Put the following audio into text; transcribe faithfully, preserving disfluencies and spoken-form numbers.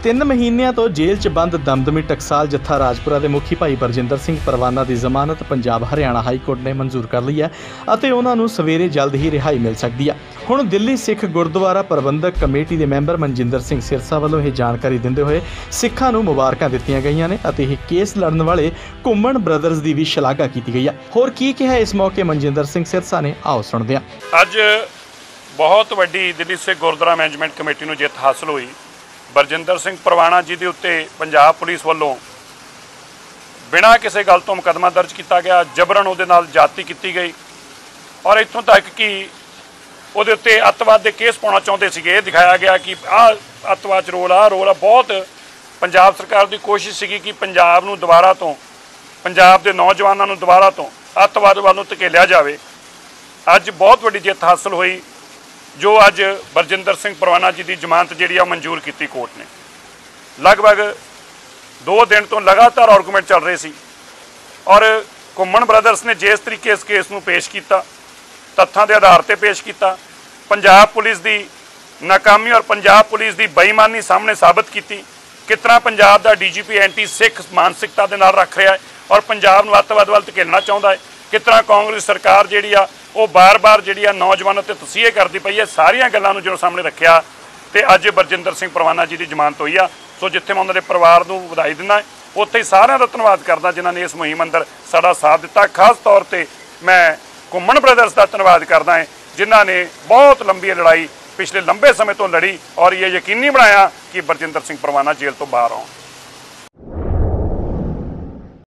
ਤਿੰਨ ਮਹੀਨਿਆਂ ਤੋਂ ਜੇਲ੍ਹ 'ਚ ਬੰਦ ਦਮਦਮੀ ਟਕਸਾਲ ਜੱਥਾ ਰਾਜਪੁਰਾ ਦੇ ਮੁਖੀ ਭਾਈ ਬਰਜਿੰਦਰ ਸਿੰਘ ਪਰਵਾਨਾ ਦੀ ਜ਼ਮਾਨਤ ਪੰਜਾਬ ਹਰਿਆਣਾ ਹਾਈ ਕੋਰਟ ਨੇ ਮਨਜ਼ੂਰ ਕਰ ਲਈ ਹੈ ਅਤੇ ਉਹਨਾਂ ਨੂੰ ਸਵੇਰੇ ਜਲਦ ਹੀ ਰਿਹਾਈ ਮਿਲ ਸਕਦੀ ਹੈ। ਹੁਣ ਦਿੱਲੀ ਸਿੱਖ ਗੁਰਦੁਆਰਾ ਪ੍ਰਬੰਧਕ ਕਮੇਟੀ ਦੇ ਮੈਂਬਰ ਮਨਜਿੰਦਰ ਸਿੰਘ ਸਿਰਸਾ ਵੱਲੋਂ ਇਹ ਜਾਣਕਾਰੀ ਦਿੰਦੇ ਹੋਏ ਸਿੱਖਾਂ ਨੂੰ ਮੁਬਾਰਕਾਂ ਦਿੱਤੀਆਂ ਗਈਆਂ ਨੇ ਅਤੇ ਇਹ ਕੇਸ ਲੜਨ ਵਾਲੇ ਘੁੰਮਣ ਬ੍ਰਦਰਜ਼ ਦੀ ਵੀ ਸ਼ਲਾਘਾ ਕੀਤੀ ਗਈ ਹੈ। ਹੋਰ ਕੀ ਕਿਹਾ ਇਸ ਮੌਕੇ ਮਨਜਿੰਦਰ ਸਿੰਘ ਸਿਰਸਾ ਨੇ, ਆਓ ਸੁਣਦੇ ਹਾਂ। ਅੱਜ ਬਹੁਤ ਵੱਡੀ ਦਿੱਲੀ ਸਿੱਖ ਗੁਰਦੁਆਰਾ ਮੈਨੇਜਮੈਂਟ ਕਮੇਟੀ ਨੂੰ ਜਿੱਤ ਹਾਸਲ ਹੋਈ। ਬਰਜਿੰਦਰ ਸਿੰਘ ਪਰਵਾਨਾ जी ਦੇ ਉੱਤੇ ਪੰਜਾਬ ਪੁਲਿਸ ਵੱਲੋਂ ਬਿਨਾਂ ਕਿਸੇ ਗੱਲ ਤੋਂ ਮੁਕੱਦਮਾ ਦਰਜ ਕੀਤਾ ਗਿਆ, ਜਬਰਨ ਉਹਦੇ ਨਾਲ ਜਾਤੀ ਕੀਤੀ ਗਈ ਔਰ ਇੱਥੋਂ ਤੱਕ ਕਿ ਉਹਦੇ ਉੱਤੇ ਅੱਤਵਾਦ ਦੇ ਕੇਸ ਪਾਉਣਾ ਚਾਹੁੰਦੇ ਸੀਗੇ। ਇਹ ਦਿਖਾਇਆ ਗਿਆ ਕਿ ਆਹ ਅੱਤਵਾਦ 'ਚ ਰੋਲ ਆ ਰੋਲ ਆ ਬਹੁਤ ਪੰਜਾਬ ਸਰਕਾਰ ਦੀ ਕੋਸ਼ਿਸ਼ ਸੀਗੀ ਕਿ ਪੰਜਾਬ ਨੂੰ ਦੁਬਾਰਾ ਤੋਂ, ਪੰਜਾਬ ਦੇ ਨੌਜਵਾਨਾਂ ਨੂੰ ਦੁਬਾਰਾ ਤੋਂ ਅੱਤਵਾਦ ਵੱਲ ਨੂੰ ਧਕੇਲਿਆ ਜਾਵੇ। ਅੱਜ ਬਹੁਤ ਵੱਡੀ ਜਿੱਤ ਹਾਸਲ ਹੋਈ जो अज बरजिंदर सिंह परवाना जी की जमानत जी मंजूर की कोर्ट ने। लगभग दो दिन तो लगातार आर्गूमेंट चल रहे सी और घुम्मन ब्रदर्स ने जिस तरीके इस केस में पेश किया, तत्थां के आधार पर पेश किया, पंजाब पुलिस की नाकामी और पंजाब पुलिस की बेईमानी सामने साबित की किस तरह पंजाब का D G P anti Sikh मानसिकता के नाल रख रहा है और पंजाब नूं अत्तवाद वल धकेलना चाहुंदा है। किस तरह कांग्रेस सरकार जिहड़ी आ वो बार बार जिहड़ी नौजवानों ते तसीहे करती पई है। सारियां गल्लां नूं जो सामने रखिया ते अज बरजिंदर सिंह परवाना जी की जमानत हुई आ। सो जिथे मैं उन्होंने परिवार नूं वधाई दिंदा उत्थे ही सारियां दा धन्नवाद करदा जिन्हां ने इस मुहिम अंदर साडा साथ दिता। खास तौर पर मैं घुम्मन ब्रदर्स का धन्नवाद करदा है जिन्हां ने बहुत लंबी लड़ाई पिछले लंबे समय तो लड़ी और ये यकीनी बनाया कि बरजिंदर सिंह परवाना जेल तो बाहर आउण।